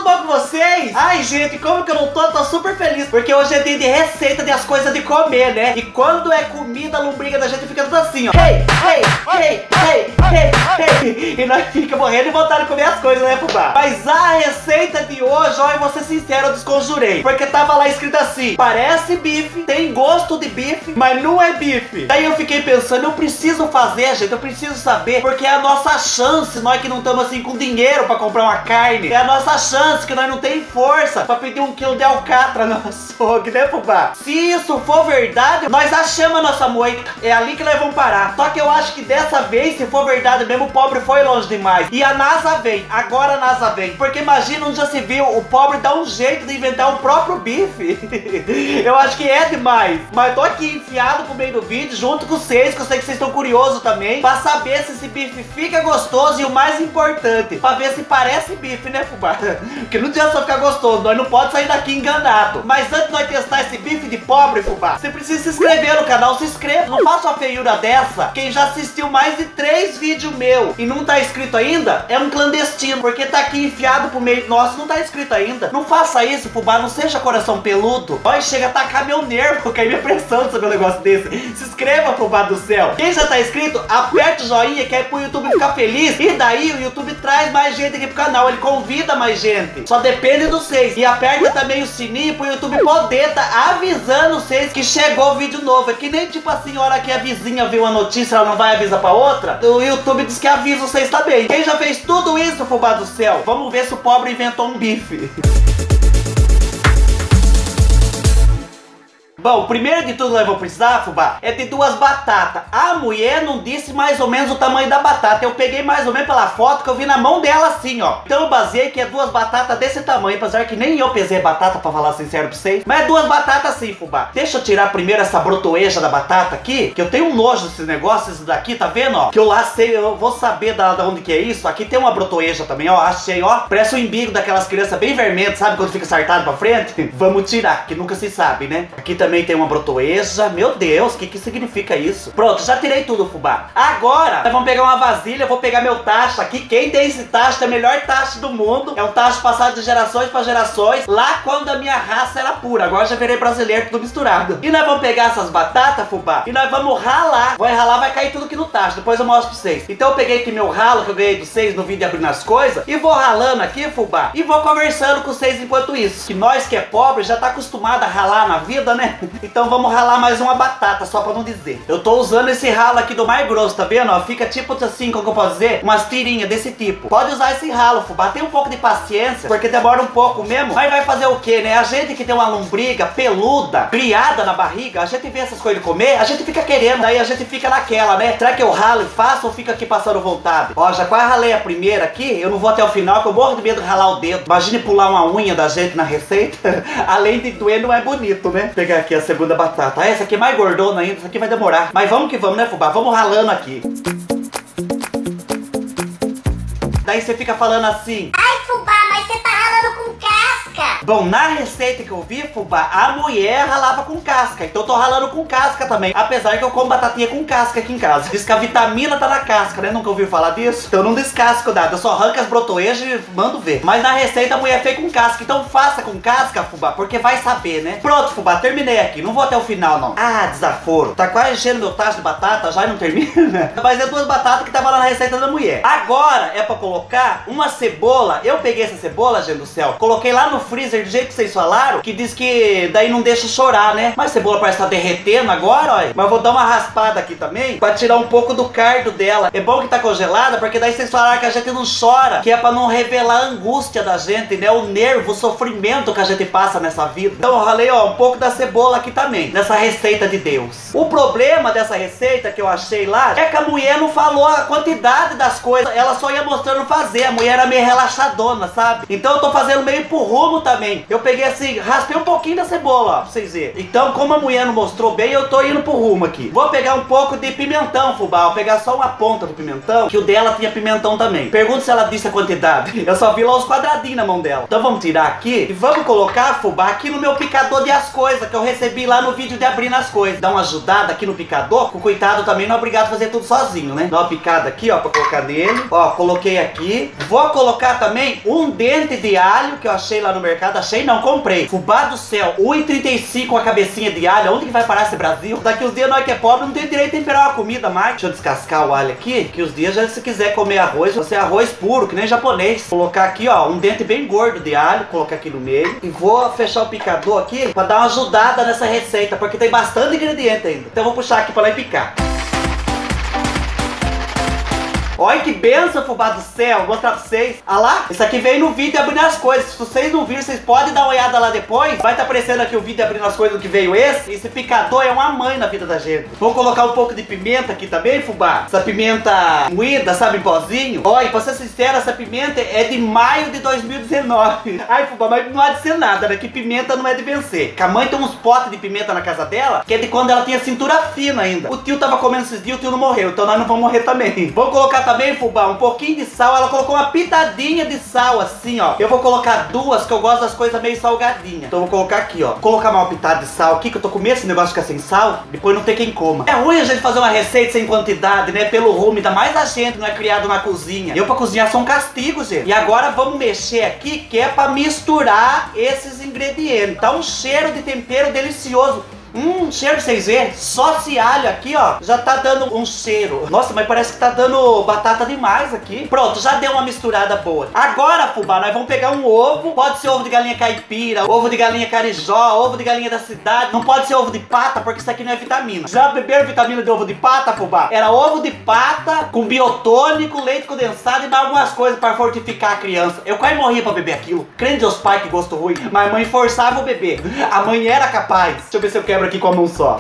bom com vocês? Ai, gente, como que eu não tô? Tô super feliz, porque hoje é dia de receita das coisas de comer, né? E quando é comida, a lombriga da gente fica tudo assim, ó. Hey, hey, hey, hey, hey, hey. E nós fica morrendo de vontade de comer as coisas, né, fubá? Mas a receita de hoje, ó, eu vou ser sincero, eu desconjurei. Porque tava lá escrito assim: parece bife, tem gosto de bife, mas não é bife. Daí eu fiquei pensando, eu preciso fazer, gente, eu preciso saber, porque é a nossa chance, nós que não estamos assim com dinheiro pra comprar uma carne, é a nossa chance, que nós não tem força pra pedir 1 quilo de alcatra no açougue, né, fubá? Se isso for verdade, nós achamos a nossa moita, é ali que nós vamos parar. Só que eu acho que dessa vez, se for verdade mesmo, o pobre foi longe demais. E a NASA vem, agora a NASA vem. Porque imagina, onde já se viu o pobre dar um jeito de inventar o próprio bife. Eu acho que é demais. Mas tô aqui enfiado pro meio do vídeo, junto com vocês, que eu sei que vocês estão curiosos também, pra saber se esse bife fica gostoso e o mais importante, pra ver se parece bife, né, fubá? Porque não adianta só ficar gostoso, nós não podemos sair daqui enganado. Mas antes de nós testar esse bife de pobre, fubá, você precisa se inscrever no canal, se inscreva. Não faça uma feiura dessa. Quem já assistiu mais de 3 vídeos meu e não tá inscrito ainda, é um clandestino, porque tá aqui enfiado pro meio. Nossa, não tá inscrito ainda. Não faça isso, fubá, não seja coração peludo. Olha, chega a tacar meu nervo, cair minha pressão de saber um negócio desse. Se inscreva, fubá do céu. Quem já tá inscrito, aperta o joinha, que é pro YouTube ficar feliz. E daí o YouTube traz mais gente aqui pro canal, ele convida mais gente. Só depende dos vocês. E aperta também o sininho pro YouTube poder tá avisando vocês que chegou o vídeo novo. É que nem tipo assim, a hora que a vizinha viu a notícia, ela não vai avisar pra outra. O YouTube diz que avisa vocês também. Quem já fez tudo isso, fubá do céu? Vamos ver se o pobre inventou um bife. Bom, primeiro de tudo nós vamos precisar, fubá, é de 2 batatas. A mulher não disse mais ou menos o tamanho da batata. Eu peguei mais ou menos pela foto que eu vi na mão dela assim, ó. Então eu baseei que é 2 batatas desse tamanho, apesar que nem eu pesei batata, pra falar sincero pra vocês. Mas é 2 batatas assim, fubá. Deixa eu tirar primeiro essa brotoeja da batata aqui, que eu tenho um nojo desses negócios, esse daqui, tá vendo, ó? Que eu lá sei, eu vou saber da onde que é isso. Aqui tem uma brotoeja também, ó, achei, ó. Parece um umbigo daquelas crianças bem vermelhas, sabe, quando fica sartado pra frente? Vamos tirar, que nunca se sabe, né? Aqui também tem uma brotoeja. Meu Deus, o que significa isso? Pronto, já tirei tudo, fubá. Agora, nós vamos pegar uma vasilha, eu vou pegar meu tacho aqui. Quem tem esse tacho é o melhor tacho do mundo. É um tacho passado de gerações para gerações, lá quando a minha raça era pura. Agora já virei brasileiro, tudo misturado. E nós vamos pegar essas batatas, fubá, e nós vamos ralar. Vai ralar, vai cair tudo aqui no tacho. Depois eu mostro pra vocês. Então eu peguei aqui meu ralo, que eu ganhei de vocês no vídeo abrindo as coisas, e vou ralando aqui, fubá, e vou conversando com vocês enquanto isso. Que nós que é pobre já tá acostumado a ralar na vida, né? Então vamos ralar mais uma batata, só pra não dizer. Eu tô usando esse ralo aqui do mais grosso, tá vendo? Ó, fica tipo assim, como que eu posso dizer? Umas tirinhas desse tipo. Pode usar esse ralo, fubá. Tem um pouco de paciência, porque demora um pouco mesmo. Mas vai fazer o que, né? A gente que tem uma lombriga peluda, criada na barriga, a gente vê essas coisas de comer, a gente fica querendo. Daí a gente fica naquela, né? Será que eu ralo e faço ou fico aqui passando vontade? Ó, já quase ralei a primeira aqui. Eu não vou até o final, que eu morro de medo de ralar o dedo. Imagine pular uma unha da gente na receita. Além de doer, não é bonito, né? Vou pegar aqui a segunda batata. Ah, essa aqui é mais gordona ainda, essa aqui vai demorar. Mas vamos que vamos, né, fubá? Vamos ralando aqui. Daí você fica falando assim: ai, fubá, mas você tá ralando com casca. Bom, na receita que eu vi, fubá, a mulher ralava com casca. Então eu tô ralando com casca também. Apesar que eu como batatinha com casca aqui em casa. Diz que a vitamina tá na casca, né? Nunca ouviu falar disso? Então eu não descasco nada. Eu só arranco as brotoejas e mando ver. Mas na receita a mulher fez com casca. Então faça com casca, fubá, porque vai saber, né? Pronto, fubá, terminei aqui. Não vou até o final, não. Ah, desaforo. Tá quase enchendo meu tacho de batata já e não termina. Mas é 2 batatas que tava lá na receita da mulher. Agora é pra colocar uma cebola. Eu peguei essa cebola, gente do céu, coloquei lá no freezer do jeito que vocês falaram, que diz que daí não deixa chorar, né? Mas a cebola parece que tá derretendo agora, olha. Mas eu vou dar uma raspada aqui também, pra tirar um pouco do cardo dela. É bom que tá congelada, porque daí vocês falaram que a gente não chora, que é pra não revelar a angústia da gente, né? O nervo, o sofrimento que a gente passa nessa vida. Então eu ralei, ó, um pouco da cebola aqui também, nessa receita de Deus. O problema dessa receita que eu achei lá, é que a mulher não falou a quantidade das coisas, ela só ia mostrando fazer. A mulher era meio relaxadona, sabe? Então eu tô fazendo meio pro rumo também. também. Eu peguei assim, raspei um pouquinho da cebola, ó, pra vocês verem. Então, como a mulher não mostrou bem, eu tô indo pro rumo aqui. Vou pegar um pouco de pimentão, fubá. Vou pegar só uma ponta do pimentão, que o dela tinha pimentão também. Pergunta se ela disse a quantidade. Eu só vi lá os quadradinhos na mão dela. Então vamos tirar aqui e vamos colocar, fubá, aqui no meu picador de as coisas, que eu recebi lá no vídeo de abrindo as coisas. Dá uma ajudada aqui no picador, o coitado também não é obrigado a fazer tudo sozinho, né? Dá uma picada aqui, ó, pra colocar nele. Ó, coloquei aqui. Vou colocar também um dente de alho, que eu achei lá no mercado. Achei não, comprei. Fubá do céu, 1,35 a cabecinha de alho. Onde que vai parar esse Brasil? Daqui uns dias nós que é pobre não tem direito a temperar uma comida mais. Deixa eu descascar o alho aqui, que os dias já se quiser comer arroz, você é arroz puro, que nem japonês. Colocar aqui, ó, um dente bem gordo de alho, colocar aqui no meio. E vou fechar o picador aqui pra dar uma ajudada nessa receita, porque tem bastante ingrediente ainda. Então eu vou puxar aqui pra lá e picar. Olha que benção, fubá do céu. Vou mostrar pra vocês. Ah lá, isso aqui veio no vídeo abrindo as coisas. Se vocês não viram, vocês podem dar uma olhada lá depois. Vai estar aparecendo aqui o vídeo abrindo as coisas do que veio esse. Esse picador é uma mãe na vida da gente. Vou colocar um pouco de pimenta aqui também, fubá. Essa pimenta moída, sabe, em pozinho. Olha, pra ser sincero, essa pimenta é de maio de 2019. Ai, fubá, mas não há de ser nada, né? Que pimenta não é de vencer. Que a mãe tem uns potes de pimenta na casa dela, que é de quando ela tinha cintura fina ainda. O tio tava comendo esses dias, o tio não morreu. Então nós não vamos morrer também. Vamos colocar também, fubá, um pouquinho de sal. Ela colocou uma pitadinha de sal assim, ó. Eu vou colocar duas, que eu gosto das coisas meio salgadinhas. Então eu vou colocar aqui, ó. Vou colocar uma pitada de sal aqui, que eu tô com medo desse negócio de ficar sem sal. Depois não tem quem coma. É ruim a gente fazer uma receita sem quantidade, né? Pelo rumo, ainda mais a gente não é criado na cozinha. Eu pra cozinhar sou um castigo, gente. E agora vamos mexer aqui, que é pra misturar esses ingredientes. Tá um cheiro de tempero delicioso. Cheiro que vocês verem, só esse alho aqui, ó, já tá dando um cheiro. Nossa, mas parece que tá dando batata demais aqui. Pronto, já deu uma misturada boa. Agora, fubá, nós vamos pegar um ovo. Pode ser ovo de galinha caipira, ovo de galinha carijó, ovo de galinha da cidade. Não pode ser ovo de pata, porque isso aqui não é vitamina. Já beberam vitamina de ovo de pata, fubá? Era ovo de pata com biotônico, leite condensado e mais algumas coisas pra fortificar a criança. Eu quase morri pra beber aquilo. Crente Deus pai, que gosto ruim. Mas a mãe forçava o bebê. A mãe era capaz. Deixa eu ver se eu quebro aqui com a mão só.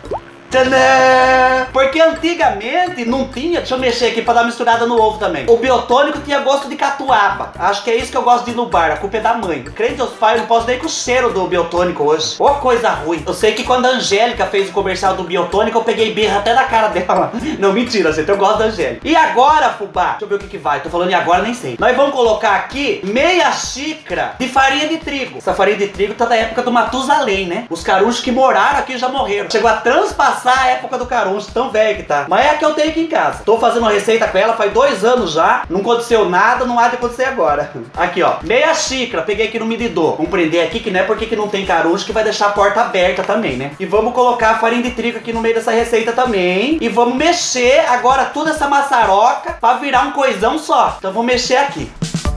Tadã! Porque antigamente não tinha. Deixa eu mexer aqui pra dar misturada no ovo também. O biotônico tinha gosto de catuaba. Acho que é isso que eu gosto de ir no bar. A culpa é da mãe. Crente Deus pai, eu não posso nem com o cheiro do biotônico hoje. Ô, coisa ruim. Eu sei que quando a Angélica fez o comercial do biotônico, eu peguei birra até na cara dela. Não, mentira, gente. Eu gosto da Angélica. E agora, fubá? Deixa eu ver o que vai. Tô falando e agora, nem sei. Nós vamos colocar aqui meia xícara de farinha de trigo. Essa farinha de trigo tá da época do Matusalém, né? Os carunchos que moraram aqui já morreram. Chegou a transpassar a época do caruncho, tão velho que tá. Mas é a que eu tenho aqui em casa. Tô fazendo uma receita com ela faz 2 anos já. Não aconteceu nada, não há de acontecer agora. Aqui, ó, meia xícara. Peguei aqui no medidor. Vamos prender aqui, que não é porque que não tem caruncho que vai deixar a porta aberta também, né? E vamos colocar a farinha de trigo aqui no meio dessa receita também. E vamos mexer agora toda essa maçaroca pra virar um coisão só. Então vou mexer aqui.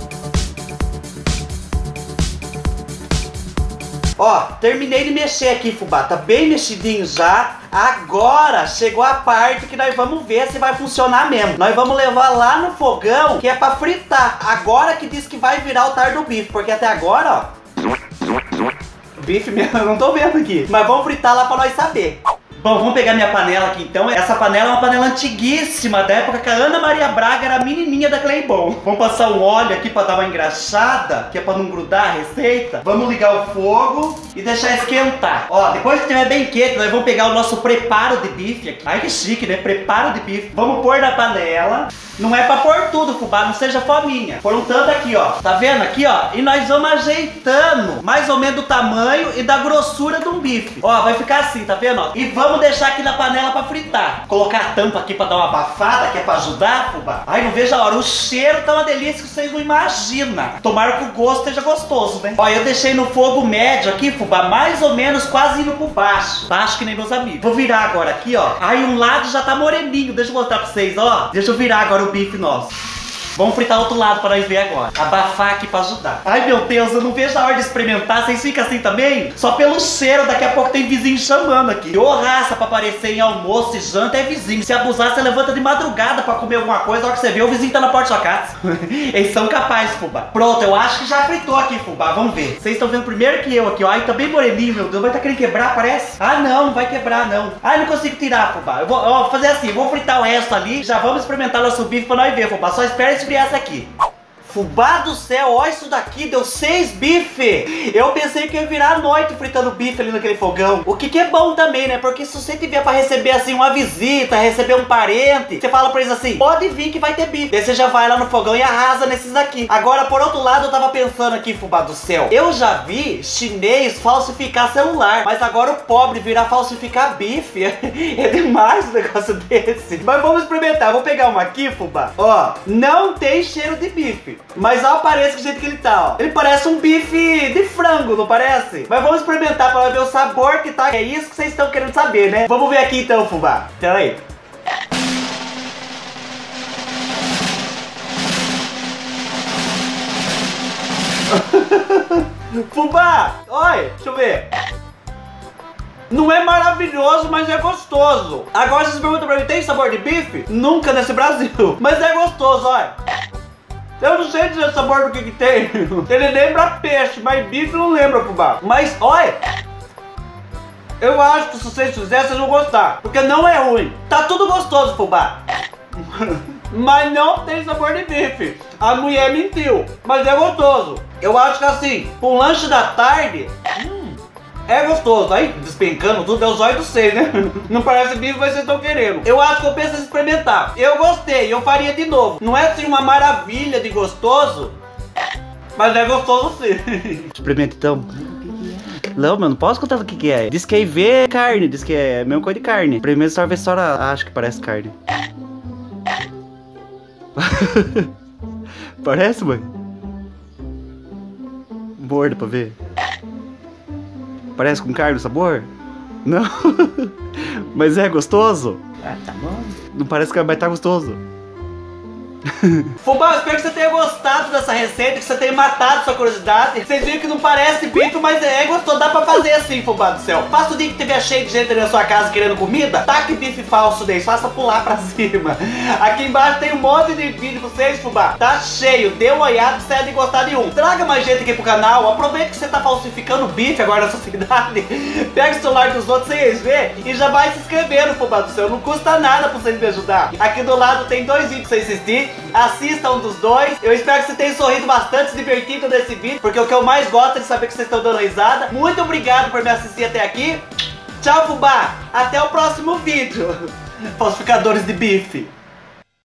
Ó, terminei de mexer aqui, fubá. Tá bem mexidinho já. Agora chegou a parte que nós vamos ver se vai funcionar mesmo. Nós vamos levar lá no fogão, que é pra fritar. Agora que diz que vai virar o tar do bife. Porque até agora, ó, bife mesmo, eu não tô vendo aqui. Mas vamos fritar lá pra nós saber. Bom, vamos pegar minha panela aqui então. Essa panela é uma panela antiguíssima, da época que a Ana Maria Braga era a menininha da Claybon. Vamos passar um óleo aqui pra dar uma engraxada, que é pra não grudar a receita. Vamos ligar o fogo e deixar esquentar. Ó, depois que estiver bem quente, nós vamos pegar o nosso preparo de bife aqui. Ai, que chique, né? Preparo de bife. Vamos pôr na panela. Não é pra pôr tudo, fubá, não seja fominha. Pôr um tanto aqui, ó. Tá vendo aqui, ó? E nós vamos ajeitando mais ou menos do tamanho e da grossura de um bife. Ó, vai ficar assim, tá vendo, ó? E vamos deixar aqui na panela pra fritar. Colocar a tampa aqui pra dar uma abafada, que é pra ajudar, fubá. Ai, não vejo a hora. O cheiro tá uma delícia que vocês não imaginam. Tomara que o gosto esteja gostoso, né? Ó, eu deixei no fogo médio aqui, fubá, mais ou menos quase indo pro baixo. Baixo que nem meus amigos. Vou virar agora aqui, ó. Aí um lado já tá moreninho. Deixa eu mostrar pra vocês, ó. Deixa eu virar agora o bife nosso. Vamos fritar o outro lado para nós ver agora. Abafar aqui para ajudar. Ai, meu Deus, eu não vejo a hora de experimentar. Vocês ficam assim também? Só pelo cheiro, daqui a pouco tem vizinho chamando aqui. Ô, raça pra aparecer em almoço e janta é vizinho. Se abusar, você levanta de madrugada pra comer alguma coisa. Na hora que você vê, o vizinho tá na porta da sua casa. Eles são capazes, fubá. Pronto, eu acho que já fritou aqui, fubá. Vamos ver. Vocês estão vendo primeiro que eu aqui, ó. Ai, tá bem moreninho, meu Deus. Vai tá querendo quebrar, parece? Ah, não, não vai quebrar, não. Ai, não consigo tirar, fubá. Eu vou fazer assim, vou fritar o resto ali. Já vamos experimentar nosso bife pra nós ver, fubá. Só espera esfriar essa aqui. Fubá do céu, olha isso daqui, deu 6 bife. Eu pensei que ia virar a noite fritando bife ali naquele fogão. O que é bom também, né? Porque se você tiver pra receber assim uma visita, receber um parente, você fala pra eles assim, pode vir que vai ter bife. Daí você já vai lá no fogão e arrasa nesses daqui. Agora, por outro lado, eu tava pensando aqui, fubá do céu, eu já vi chinês falsificar celular, mas agora o pobre virar falsificar bife. É demais um negócio desse. Mas vamos experimentar, vou pegar uma aqui, fubá. Ó, não tem cheiro de bife, mas olha, parece do jeito que ele tá, ó. Ele parece um bife de frango, não parece? Mas vamos experimentar pra ver o sabor que tá. É isso que vocês estão querendo saber, né? Vamos ver aqui então, fubá. Pera aí. Fubá, olha, deixa eu ver. Não é maravilhoso, mas é gostoso. Agora vocês perguntam pra mim, tem sabor de bife? Nunca nesse Brasil. Mas é gostoso, olha. Eu não sei dizer o sabor do que tem. Ele lembra peixe, mas bife não lembra, fubá. Mas, olha, eu acho que se vocês fizerem, vocês vão gostar. Porque não é ruim. Tá tudo gostoso, fubá. Mas não tem sabor de bife. A mulher mentiu, mas é gostoso. Eu acho que assim, um lanche da tarde... é gostoso. Aí, despencando tudo, é os olhos do seio, né? Não parece bife, mas vocês estão querendo. Eu acho que eu penso em experimentar. Eu gostei, eu faria de novo. Não é assim uma maravilha de gostoso, mas é gostoso sim. Experimenta então. Não, mano, não posso contar o que é. Diz que é IV carne, diz que é a mesma coisa de carne. Primeiro só ver só acho que parece carne. Parece, mãe? Morda pra ver. Parece com carne o sabor? Não. Mas é gostoso? Ah, tá bom. Não parece que vai estar gostoso. Fubá, espero que você tenha gostado dessa receita, que você tenha matado sua curiosidade. Vocês viram que não parece bife, mas é gostoso. Dá pra fazer assim, fubá do céu. Faça o dia que tiver cheio de gente na sua casa querendo comida, taque bife falso deles, faça pular pra cima. Aqui embaixo tem um monte de vídeo pra vocês, fubá. Tá cheio, dê uma olhada se você é de gostar de um. Traga mais gente aqui pro canal, aproveita que você tá falsificando bife agora na sua cidade. Pega o celular dos outros sem eles ver e já vai se inscrevendo, fubá do céu. Não custa nada pra vocês me ajudar. Aqui do lado tem 2 vídeos pra você assistir. Assista um dos 2. Eu espero que você tenha sorrido bastante, se divertido nesse vídeo, porque o que eu mais gosto é de saber que vocês estão dando risada. Muito obrigado por me assistir até aqui. Tchau, fubá. Até o próximo vídeo. Falsificadores de bife.